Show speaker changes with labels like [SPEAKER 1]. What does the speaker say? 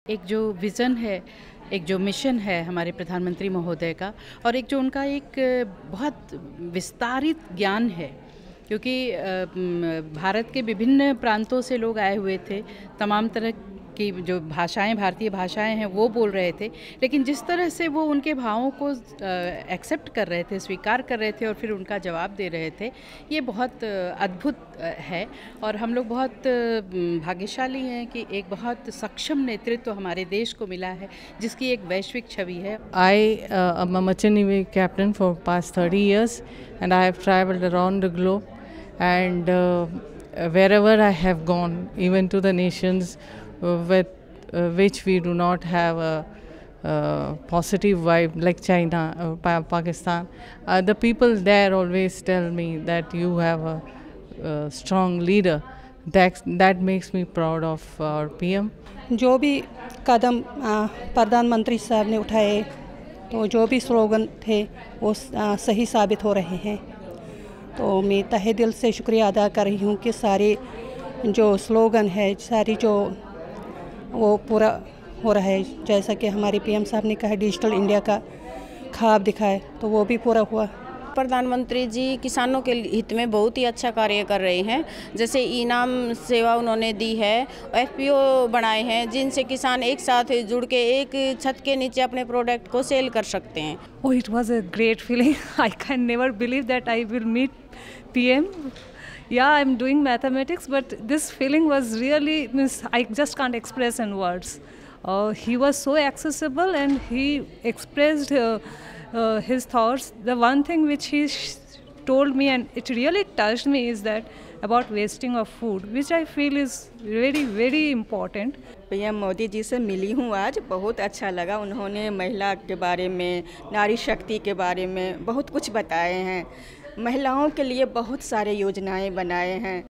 [SPEAKER 1] एक जो विज़न है, एक जो मिशन है हमारे प्रधानमंत्री महोदय का, और एक जो उनका एक बहुत विस्तारित ज्ञान है, क्योंकि भारत के विभिन्न प्रांतों से लोग आए हुए थे, तमाम तरह की जो भाषाएं, भारतीय भाषाएं हैं वो बोल रहे थे, लेकिन जिस तरह से वो उनके भावों को एक्सेप्ट कर रहे थे, स्वीकार कर रहे थे और फिर उनका जवाब दे रहे थे, ये बहुत अद्भुत है। और हम लोग बहुत भाग्यशाली हैं कि एक बहुत सक्षम नेतृत्व हमारे देश को मिला है, जिसकी एक वैश्विक छवि है।
[SPEAKER 2] I am a merchant navy captain for past 30 years and I have traveled around the globe, and wherever I have gone, even to the nations with which we do not have a positive vibe like China or Pakistan, the people there always tell me that you have a strong leader. That makes me proud of our PM.
[SPEAKER 3] जो भी कदम प्रधानमंत्री साहब ने उठाए, तो जो भी slogan थे वो सही साबित हो रहे हैं। तो मैं तहे दिल से शुक्रिया अदा कर रही हूँ कि सारे जो स्लोगन है, सारी जो वो पूरा हो रहा है। जैसा कि हमारे पीएम साहब ने कहा, डिजिटल इंडिया का ख्वाब दिखाए, तो वो भी पूरा हुआ।
[SPEAKER 4] प्रधानमंत्री जी किसानों के हित में बहुत ही अच्छा कार्य कर रहे हैं। जैसे इनाम सेवा उन्होंने दी है, एफपीओ बनाए हैं, जिनसे किसान एक साथ जुड़ के एक छत के नीचे अपने प्रोडक्ट को सेल कर सकते हैं।
[SPEAKER 5] Oh, it was a great feeling. I can never believe that I will meet PM. Yeah, I'm doing mathematics, but this feeling was really, I just can't express in words. He was so accessible and he expressed his thoughts. The one thing which he told me and it really touched me is that about wasting of food, which I feel is very, very important.
[SPEAKER 6] PM Modi ji से मिली हूँ आज, बहुत अच्छा लगा। उन्होंने महिला के बारे में, नारी शक्ति के बारे में बहुत कुछ बताए हैं। महिलाओं के लिए बहुत सारे योजनाएं बनाए हैं।